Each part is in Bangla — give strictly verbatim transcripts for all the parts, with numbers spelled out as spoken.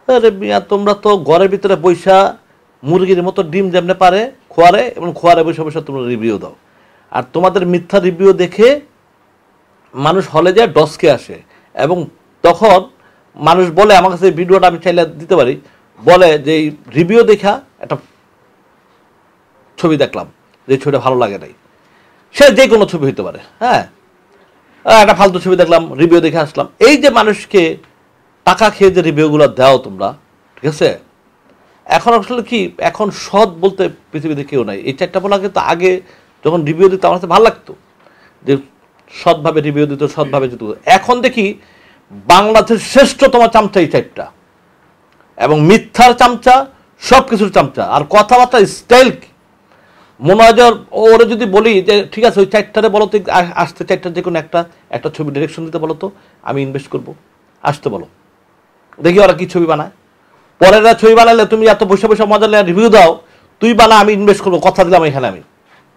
আরে মিয়া তোমরা তো ঘরের ভিতরে বৈশা মুরগির মতো ডিম যেমনে পারে খোয়ারে এবং খোয়ারে বসে বসে তোমরা রিভিউ দাও, আর তোমাদের মিথ্যা রিভিউ দেখে মানুষ হলে যায় ডসকে আসে, এবং তখন মানুষ বলে আমার কাছে ভিডিওটা আমি চাইলে দিতে পারি, বলে যে এই রিভিউ দেখা একটা ছবি দেখলাম, যে ছবিটা ভালো লাগে নাই, সে যে কোনো ছবি হইতে পারে, হ্যাঁ একটা ফালতু ছবি দেখলাম রিভিউ দেখে আসলাম। এই যে মানুষকে টাকা খেয়ে যে রিভিউগুলো দাও তোমরা, ঠিক আছে, এখন আসলে কি এখন সৎ বলতে পৃথিবীতে কেউ নাই। এই চারটা বলা কিন্তু আগে যখন রিভিউ দিত আমার কাছে ভালো লাগতো, যে সৎভাবে রিভিউ দিত, সৎভাবে দিত। এখন দেখি বাংলাদেশের শ্রেষ্ঠতম চামচা এই চারটা, এবং মিথ্যার চামচা, সব কিছুর চামচা, আর কথাবার্তা স্টাইল কি মনে হয় যে ওরা যদি বলি যে ঠিক আছে ওই চারটারে বলো তো আসতে, চারটার যে কোনো একটা একটা ছবি ডিরেকশন দিতে বলো তো, আমি ইনভেস্ট করবো, আসতে বলো, দেখি ওরা কি ছবি বানায়। পরের ছবি বানালে তুমি এত বসে বসে মজা নিয়ে রিভিউ দাও, তুই বানা আমি ইনভেস্ট করবো, কথা দিলাম এখানে, আমি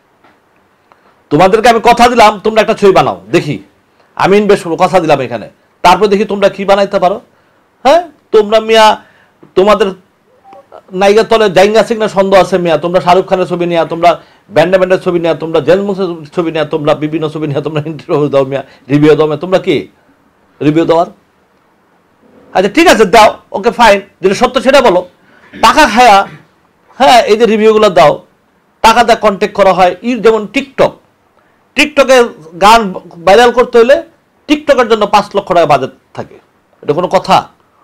তোমাদেরকে আমি কথা দিলাম তোমরা একটা ছবি বানাও, দেখি আমি ইনভেস্ট করবো, কথা দিলাম এখানে, তারপর দেখি তোমরা কি বানাইতে পারো। হ্যাঁ তোমরা মিয়া তোমাদের নায়িকা তলে জাইঙ্গা সিং না সন্দেহ আছে মিয়া, তোমরা শাহরুখ খানের ছবি নিয়ে, তোমরা ব্যান্ডে ব্যান্ডের ছবি নিয়ে, তোমরা জেলমুসের ছবি নিয়ে, তোমরা বিভিন্ন ছবি নিয়ে তোমরা ইন্টারভিউ দাও মিয়া, রিভিউ দাও মিয়া, তোমরা কি রিভিউ দেওয়ার? আচ্ছা ঠিক আছে দাও, ওকে ফাইন, যেটা সত্য সেটা বলো। টাকা খায়া হ্যাঁ এই যে রিভিউগুলো দাও, টাকা দিয়ে কন্ট্যাক্ট করা হয়। ই যেমন টিকটক, টিকটকে গান ভাইরাল করতে হলে টিকটকের জন্য পাঁচ লক্ষ টাকা বাজেট থাকে, এটা কোনো কথা?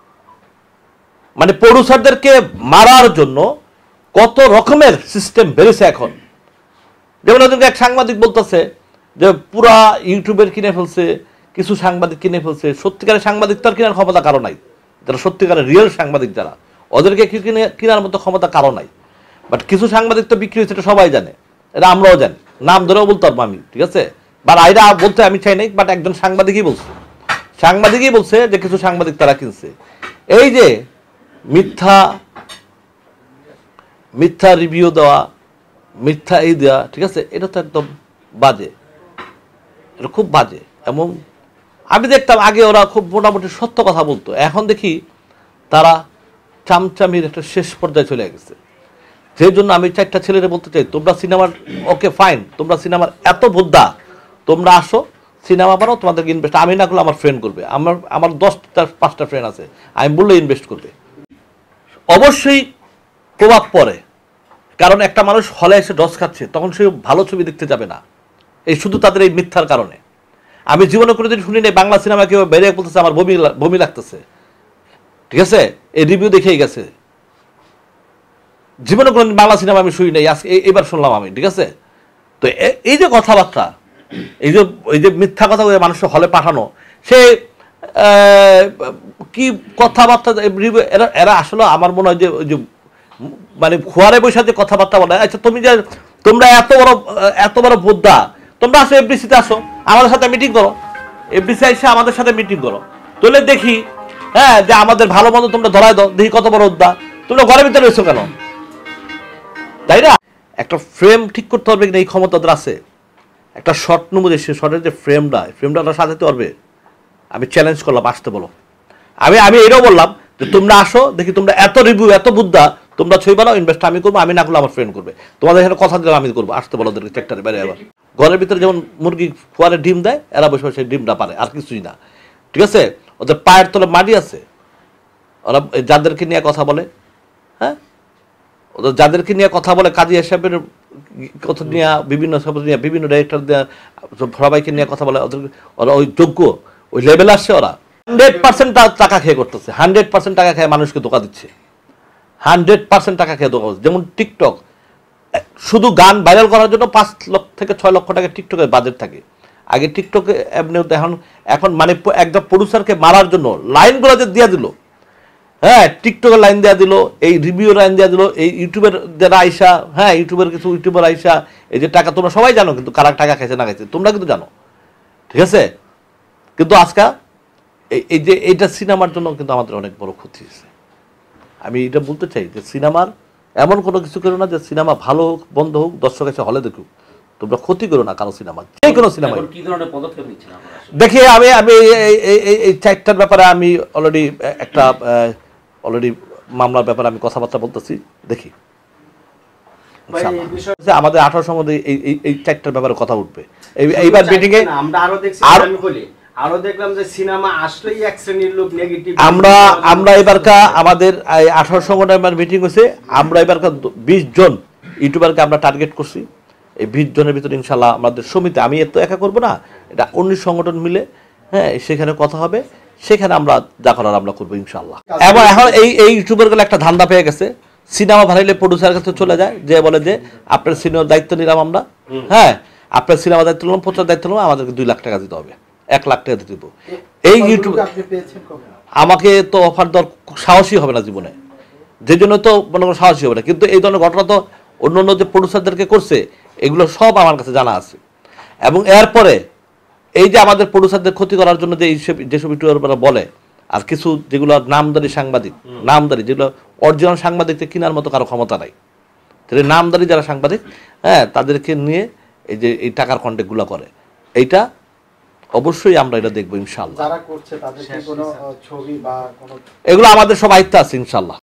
মানে প্রডিউসারদেরকে মারার জন্য কত রকমের সিস্টেম বেড়েছে এখন। যেমন ওদেরকে এক সাংবাদিক বলতেছে যে পুরা ইউটিউবের কিনে ফেলছে, কিছু সাংবাদিক কিনে ফেলছে। সত্যিকারের সাংবাদিক তো আর কেনার ক্ষমতা কারো নাই, যারা সত্যিকারের রিয়েল সাংবাদিক যারা, ওদেরকে কিনে কেনার মতো ক্ষমতা কারো নাই। বাট কিছু সাংবাদিক তো বিক্রি হয়েছে, এটা সবাই জানে, এটা আমরাও জানি, নাম ধরেও বলতে পারবো আমি, ঠিক আছে। বাট আইরা বলতে আমি চাই নাই, বাট একজন সাংবাদিকই বলছে, সাংবাদিকই বলছে যে কিছু সাংবাদিক তারা কিনছে। এই যে মিথ্যা মিথ্যা রিভিউ দেওয়া, মিথ্যা এই দেওয়া, ঠিক আছে, এটা তো একদম বাজে, এটা খুব বাজে। এবং আমি দেখতাম আগে ওরা খুব মোটামুটি সত্য কথা বলতো, এখন দেখি তারা চামচামির একটা শেষ পর্যায়ে চলে গেছে। সেই জন্য আমি চারটা ছেলেরা বলতে চাই, তোমরা সিনেমার ওকে ফাইন, তোমরা সিনেমার এত ভোদ্দা, তোমরা আসো সিনেমা বানাও, তোমাদেরকে ইনভেস্ট আমি না করলে আমার ফ্রেন্ড করবে, আমার আমার দশটা পাঁচটা ফ্রেন্ড আছে, আমি বললে ইনভেস্ট করবে। অবশ্যই প্রভাব পড়ে, কারণ একটা মানুষ হলে এসে ডস খাচ্ছে, তখন সে ভালো ছবি দেখতে যাবে না, এই শুধু তাদের এই মিথ্যার কারণে। আমি জীবনে কোনোদিন শুনি নাই বাংলা সিনেমা কেউ বেরিয়ে বলতেছে আমার বমি বমি লাগতেছে, ঠিক আছে, এই রিভিউ দেখেই গেছে। জীবনে কোনো বাংলা সিনেমা আমি শুনি নাই, আজকে এবার শুনলাম আমি, ঠিক আছে। তো এই যে কথাবার্তা, এই যে এই যে মিথ্যা কথা মানুষের হলে পাঠানো, সে কি কথাবার্তা, এরা এরা আসলে আমার মনে হয় যে ওই যে মানে খোয়ারে বৈশা যে কথাবার্তা বলে। আচ্ছা তুমি যে তোমরা এত বড় এত বড় বোদ্ধা, তোমরা আসো এফডিসিতে, আসো আমাদের সাথে মিটিং করো, এফডিসি এসে আমাদের সাথে মিটিং করো, তাহলে দেখি হ্যাঁ যে আমাদের ভালো মন্দ তোমরা ধরাই দাও, দেখি কত বড় উদ্যা, তোমরা ঘরের ভিতরে রয়েছো কেন, তাই না? একটা ফ্রেম ঠিক করতে পারবে কিনা এই ক্ষমতা ওদের আছে। একটা শর্ট নমুদে সে শর্টের যে ফ্রেমটা, ফ্রেমটা ওরা সাজাতে পারবে। আমি চ্যালেঞ্জ করলাম আসতে বলো, আমি আমি এটাও বললাম যে তোমরা আসো দেখি, তোমরা এত রিভিউ এত বুদ্ধা, তোমরা ছবি বানাও, ইনভেস্ট আমি করবো, আমি না করলে আমার ফ্রেন্ড করবে, তোমাদের এখানে কথা দিলাম আমি করবো, আসতে বলো ওদেরকে চেকটারে বেড়ে। আবার ঘরের ভিতরে যেমন মুরগি খোয়ারে ডিম দেয়, এরা বসে বসে ডিমটা পারে, আর কিছুই না, ঠিক আছে। ওদের পায়ের তলে মাটি আছে, ওরা যাদেরকে নিয়ে কথা বলে, হ্যাঁ ওদের যাদেরকে নিয়ে কথা বলে, কাজী সাহেবের কথা নিয়ে, বিভিন্ন সব নিয়ে, বিভিন্ন ডাইরেক্টর দিয়ে সবাইকে নিয়ে কথা বলে, ওদের ওরা ওই যোগ্য ওই লেভেল আসছে, ওরা হান্ড্রেড পার্সেন্ট টাকা খেয়ে করতেছে, হান্ড্রেড পার্সেন্ট টাকা খেয়ে মানুষকে ধোকা দিচ্ছে, হান্ড্রেড পার্সেন্ট টাকা খেয়ে ধোকা দিচ্ছে। যেমন টিকটক, শুধু গান ভাইরাল করার জন্য পাঁচ লক্ষ থেকে ছয় লক্ষ টাকা টিকটকের বাজেট থাকে। আগে টিকটকে এমনি এখন এখন মানে একটা প্রডিউসারকে মারার জন্য লাইনগুলো যে দিয়ে দিল, হ্যাঁ টিকটকের লাইন দেওয়া দিল, এই রিভিউ লাইন দেওয়া দিল, এই ইউটিউবের যারা আইসা, হ্যাঁ ইউটিউবের কিছু ইউটিউবার আইসা, এই যে টাকা তোমরা সবাই জানো, কিন্তু কারা টাকা খাইছে না খাইছে তোমরা কিন্তু জানো, ঠিক আছে। কিন্তু আজকে এই যে এইটা সিনেমার জন্য কিন্তু আমাদের অনেক বড় ক্ষতি হয়েছে। আমি এটা বলতে চাই যে সিনেমার এমন কোনো কিছু করো না যে সিনেমা ভালো হোক বন্ধ হোক, দর্শক এসে হলে দেখুক, তোমরা ক্ষতি করো না কারো সিনেমা, যে কোনো সিনেমা। দেখি আমি আমি এই চারটার ব্যাপারে আমি অলরেডি একটা অলরেডি মামলার ব্যাপারে আমি কথাবার্তা বলতেছি, দেখি ভাই এই বিষয় আমাদের আঠারোর মধ্যে এই এই- এই চারটার ব্যাপারে কথা উঠবে। এই এইবার মিটিং এ না, আমরা আরো দেখছি, আর- আমি বলি আরো দেখলাম যে সিনেমা আসলেই এক শ্রেণীর লোক নেগেটিভ। আমরা আমরা এবারকা আমাদের আঠারো সংগঠনের মিটিং হয়েছে, আমরা এবারকা বিশ জন ইউটিউবারকে আমরা টার্গেট করছি। এই বিশ জনের ভিতরে ইনশাল্লাহ আমাদের সমিতি, আমি এত একা করবো না, এটা উনিশ সংগঠন মিলে, হ্যাঁ সেখানে কথা হবে, সেখানে আমরা যা করার আমরা করবো ইনশাল্লাহ। এবং এখন এই এই ইউটিউবার গুলো একটা ধান্দা পেয়ে গেছে, সিনেমা ভাড়াইলে প্রডিউসার কাছে চলে যায়, যে বলে যে আপনার সিনেমার দায়িত্ব নিলাম আমরা, হ্যাঁ আপনার সিনেমার দায়িত্ব নিলাম, প্রচার দায়িত্ব নিলাম, আমাদেরকে দুই লাখ টাকা দিতে হবে, এক লাখ টাকা দিতে দিব। এই ইউটিউব আমাকে তো অফার দেওয়ার সাহসী হবে না জীবনে, যে জন্য তো মনে করো সাহসী হবে না। কিন্তু এই ধরনের ঘটনা তো অন্য অন্য যে প্রডিউসারদেরকে করছে, এগুলো সব আমার কাছে জানা আছে। এবং এরপরে এই যে আমাদের প্রডিউসারদের ক্ষতি করার জন্য যে এইসব যেসব ইউটিউবাররা বলে, আর কিছু যেগুলো নামদারি সাংবাদিক, নামদারি যেগুলো অরিজিনাল সাংবাদিককে কেনার মতো কারো ক্ষমতা নাই, তাহলে নামদারি যারা সাংবাদিক, হ্যাঁ তাদেরকে নিয়ে এই যে এই টাকার কন্টেক্টগুলো করে, এইটা অবশ্যই আমরা এটা দেখবো ইনশাল্লাহ। যারা করছে তাদের কি কোনো ছবি বা কোনো এগুলো আমাদের সব আয়ত্তে আছে ইনশাল্লাহ।